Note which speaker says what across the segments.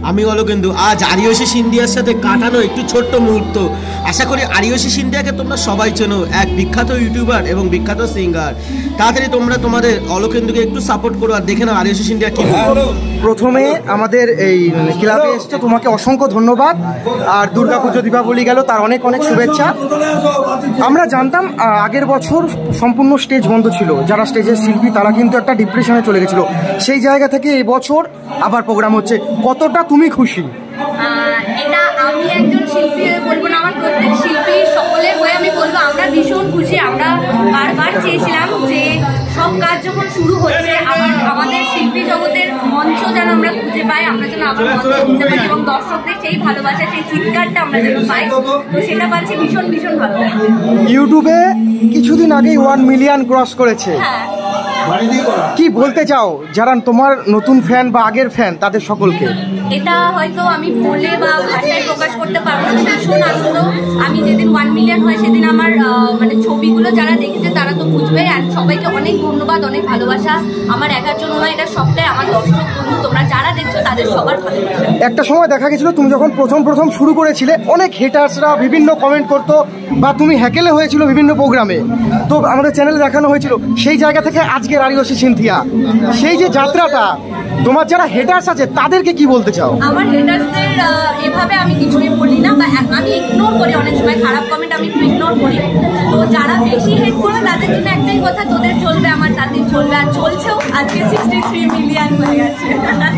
Speaker 1: আমি কিন্তু আজ আরিয়সী সিন্ধিয়ার সাথে কাটানো একটু ছোট্ট মুহূর্ত। আশা করি আরিয়সী সিন্ধিয়াকে তোমরা সবাই চেনো, এক বিখ্যাত ইউটিউবার এবং বিখ্যাত সিঙ্গার। তাড়াতাড়ি তোমরা তোমাদের অলকেন্দুকে একটু সাপোর্ট করো আর দেখে নাও আরিয়সী সিন্ধিয়া কি।
Speaker 2: প্রথমে আমাদের এই ক্লাবে এসছো, তোমাকে অসংখ্য ধন্যবাদ। আর দুর্গাপুজো দীপাবলি গেল, তার অনেক অনেক শুভেচ্ছা। আমরা জানতাম আগের বছর সম্পূর্ণ স্টেজ বন্ধ ছিল, যারা স্টেজের শিল্পী তারা কিন্তু একটা ডিপ্রেশনে চলে গেছিল। সেই জায়গা থেকে এবছর আবার প্রোগ্রাম হচ্ছে, কতটা তুমি খুশি?
Speaker 3: এটা আমি একজন শিল্পী বলবো না, আমার প্রত্যেক শিল্পী সকলের হয়ে আমি বলবো আমরা ভীষণ খুশি। আমরা বারবার চেয়েছিলাম যে সব কাজ যখন শুরু হচ্ছে আমাদের শিল্পী জগতের মঞ্চ যেন আমরা খুঁজে পাই, আমরা যেন আবার মঞ্চ খুঁজতে পারি এবং দর্শকদের সেই ভালোবাসা সেই চিৎকারটা আমরা যেন পাই, তো সেটা পাচ্ছি ভীষণ ভীষণ ভালো লাগে।
Speaker 2: ইউটিউবে কিছুদিন আগেই 1 মিলিয়ন ক্রস করেছে। কি বলতে চাও যারা তোমার নতুন ফ্যান বা আগের ফ্যান তাদের সকলকে?
Speaker 3: এটা হয়তো আমি বলে বা ভাষায় প্রকাশ করতে পারবো না, ভীষণ আনন্দ। আমি যেদিন 1 মিলিয়ন হয় সেদিন আমার মানে ছবিগুলো যারা দেখেছে তারা তো বুঝবে। আর সবাইকে অনেক ধন্যবাদ, অনেক ভালোবাসা। আমার একার জন্য নয়, এটা সবটাই আমার দর্শক বন্ধু তোমরা যারা দেখছো তাদের সবার ভালোবাসা।
Speaker 2: একটা সময় দেখা গেছিল তুমি যখন প্রথম শুরু করেছিলে অনেক হেটার্সরা বিভিন্ন কমেন্ট করতো বা তুমি হ্যাকেলে হয়েছিল বিভিন্ন প্রোগ্রামে, তো আমাদের চ্যানেলে দেখানো হয়েছিল। সেই জায়গা থেকে আজকের আরিয়সী সিন্ধিয়া, সেই যে যাত্রাটা, তোমার যারা হেটার্স আছে তাদেরকে কি বলতে চাও?
Speaker 3: আমার হেটার্সদের এভাবে আমি কিছুই বলি না, বা আমি ইগনোর করি। অনেক সময় খারাপ কমেন্ট আমি একটু ইগনোর করি। তো যারা বেশি হেট করবে তাদের জন্য একটাই কথা, তোদের চলবে আমার তাদের চলবে, আর চলছেও। আজকে 63 মিলিয়ন হয়ে গেছে।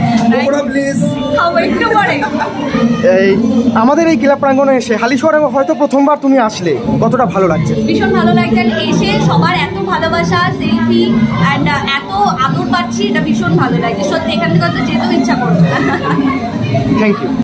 Speaker 2: এই আমাদের এই ক্লাব প্রাঙ্গণে এসে হালিশহরে হয়তো প্রথমবার তুমি আসলে, কতটা ভালো লাগছে?
Speaker 3: ভীষণ ভালো লাগছে। এসে সবার এত ভালোবাসা, সেলফি অ্যান্ড এত আদর পাচ্ছি, এটা ভীষণ ভালো লাগছে সত্যি। এখান থেকে তো যেতেও ইচ্ছা করছে।
Speaker 2: Thank you.